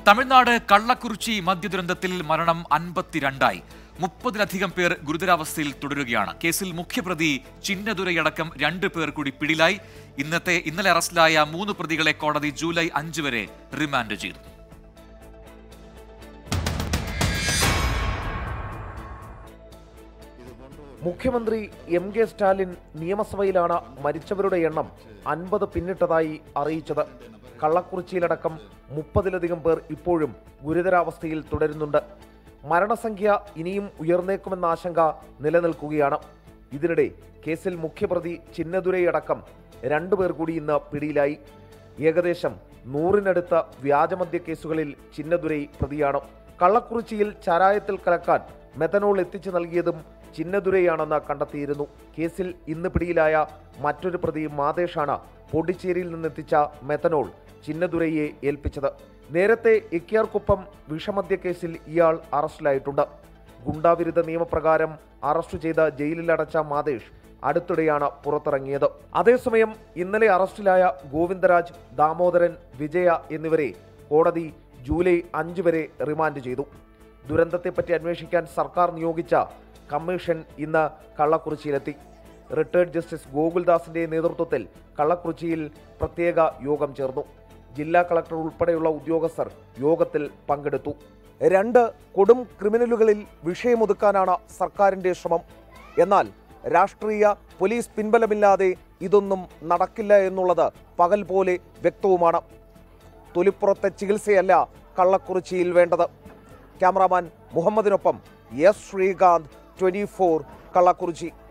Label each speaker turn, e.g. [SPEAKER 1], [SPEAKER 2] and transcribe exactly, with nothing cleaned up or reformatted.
[SPEAKER 1] തമിഴ്നാട് കള്ളക്കുറിച്ചി മദ്യദുരന്തത്തിൽ മരണം അൻപത്തിരണ്ടായി. മുപ്പതിലധികം പേർ ഗുരുതരാവസ്ഥയിൽ തുടരുകയാണ്. കേസിൽ മുഖ്യപ്രതി ചിന്നദുരൈയടക്കം രണ്ട് പേർ കൂടി പിടിയിലായി. ഇന്നത്തെ ഇന്നലെ അറസ്റ്റിലായ മൂന്ന് പ്രതികളെ കോടതി ജൂലൈ അഞ്ച് വരെ റിമാൻഡ് ചെയ്തു.
[SPEAKER 2] മുഖ്യമന്ത്രി എം കെ സ്റ്റാലിൻ നിയമസഭയിലാണ് മരിച്ചവരുടെ എണ്ണം അൻപത് പിന്നിട്ടതായി അറിയിച്ചത്. കള്ളക്കുറിച്ചിയിലടക്കം മുപ്പതിലധികം പേർ ഇപ്പോഴും ഗുരുതരാവസ്ഥയിൽ തുടരുന്നുണ്ട്. മരണസംഖ്യ ഇനിയും ഉയർന്നേക്കുമെന്ന ആശങ്ക നിലനിൽക്കുകയാണ്. ഇതിനിടെ കേസിൽ മുഖ്യപ്രതി ചിന്നദുരൈയടക്കം രണ്ടുപേർ കൂടി ഇന്ന് പിടിയിലായി. ഏകദേശം നൂറിനടുത്ത വ്യാജമദ്യ കേസുകളിൽ ചിന്നദുരൈ പ്രതിയാണ്. കള്ളക്കുറിച്ചിയിൽ ചാരായത്തിൽ കലക്കാൻ മെഥനോൾ എത്തിച്ചു നൽകിയതും ചിന്നദുരൈയാണെന്ന് കണ്ടെത്തിയിരുന്നു. കേസിൽ ഇന്ന് പിടിയിലായ മറ്റൊരു പ്രതി മാതേഷാണ് പോണ്ടിച്ചേരിയിൽ നിന്നെത്തിച്ച മെഥനോൾ ചിന്നദുരൈയെ ഏൽപ്പിച്ചത്. നേരത്തെ ഇക്കിയാർകുപ്പം വിഷമദ്യ കേസിൽ ഇയാൾ അറസ്റ്റിലായിട്ടുണ്ട്. ഗുണ്ടാവിരുദ്ധ നിയമപ്രകാരം അറസ്റ്റ് ചെയ്ത് ജയിലിലടച്ച മാതേഷ് അടുത്തിടെയാണ് പുറത്തിറങ്ങിയത്. അതേസമയം ഇന്നലെ അറസ്റ്റിലായ ഗോവിന്ദരാജ്, ദാമോദരൻ, വിജയ എന്നിവരെ കോടതി ജൂലൈ അഞ്ച് വരെ റിമാൻഡ് ചെയ്തു. ദുരന്തത്തെപ്പറ്റി അന്വേഷിക്കാൻ സർക്കാർ നിയോഗിച്ച കമ്മീഷൻ ഇന്ന് കള്ളക്കുറിച്ചിയിലെത്തി. റിട്ടയർഡ് ജസ്റ്റിസ് ഗോകുൽദാസിന്റെ നേതൃത്വത്തിൽ കള്ളക്കുറിച്ചിയിൽ പ്രത്യേക യോഗം ചേർന്നു. ജില്ലാ കളക്ടർ ഉൾപ്പെടെയുള്ള ഉദ്യോഗസ്ഥർ യോഗത്തിൽ പങ്കെടുത്തു. രണ്ട് കൊടും ക്രിമിനലുകളിൽ വിഷയമൊതുക്കാനാണ് സർക്കാരിന്റെ ശ്രമം. എന്നാൽ രാഷ്ട്രീയ പോലീസ് പിൻബലമില്ലാതെ ഇതൊന്നും നടക്കില്ല എന്നുള്ളത് പകൽ പോലെ വ്യക്തവുമാണ്. തൊലിപ്പുറത്തെ ചികിത്സയല്ല കള്ളക്കുറിച്ചിയിൽ വേണ്ടത്. ക്യാമറാമാൻ മുഹമ്മദിനൊപ്പം S Sreekanth, twenty four, Kallakurichi.